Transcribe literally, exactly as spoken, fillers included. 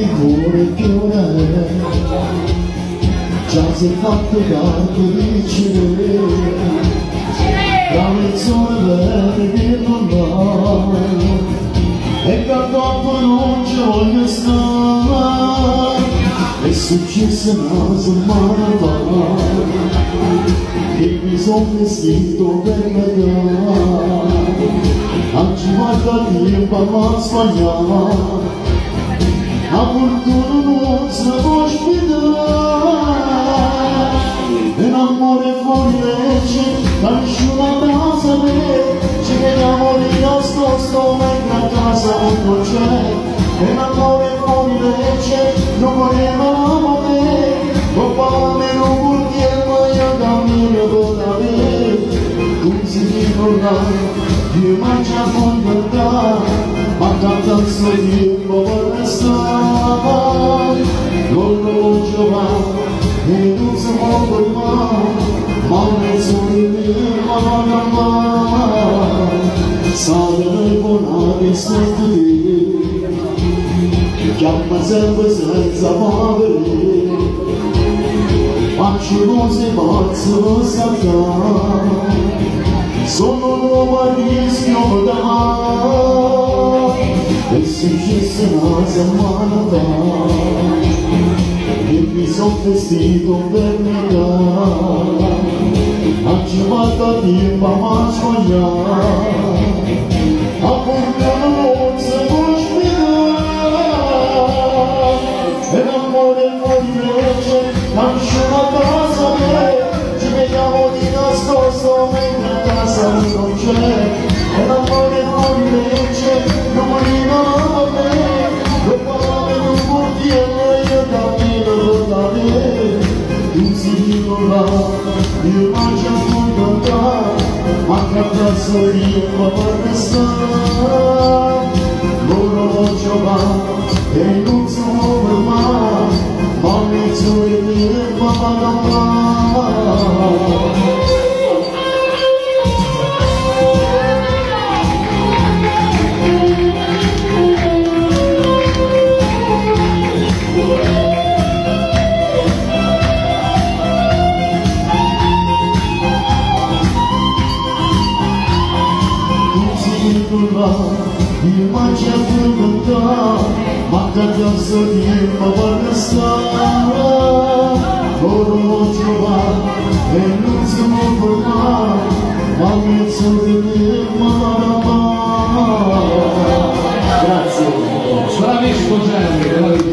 cuore chiudere, già sei fatto tanto vicino, tra le zone vere che non va, e che dopo non ci voglio stare, è successo una settimana fa, che mi sono vestito per Natale, oggi guarda tempo a sbagliare, a fortuna non si può sfidare, un amore fuori legge, da nessuna casa me, ci vediamo di nascosto mentre a casa non c'è, un amore fuori legge, non volevamo a me, non parla non vuol dire ma io cammino con la me, tu si ricordare, io mangio a contatare, ma tanto il suo tempo per restare, non lo voglio mai, e non si può fermare, ma nel suo tempo non lo mai, sale buonare sorti, chiama sempre senza padre, faccio cose pazzo saltare, sono nuovo a rischio da mare, e successo una settimana fa, e mi sono vestito per Natale, oggi vado a tempo a sbagliare, a portare non si può sfidare, e l'amore fuori legge, lascio la casa me, ci vediamo di nascosto mentre a casa non c'è, e l'amore fuori legge, non volevamo a me, non parlare non vuol dire io cammino con la me, tu si ricordare, io mangio a contatare, ma caprasso io per restare, non lo voglio fare, e non si muove mai, ma nel suo tempo vado mai. Io mangio a contatare, ma caprasso tempo per restare, orologio va e non si può fermare, ma nel suo tempo va mai. Grazie. Bravissimo Gianni.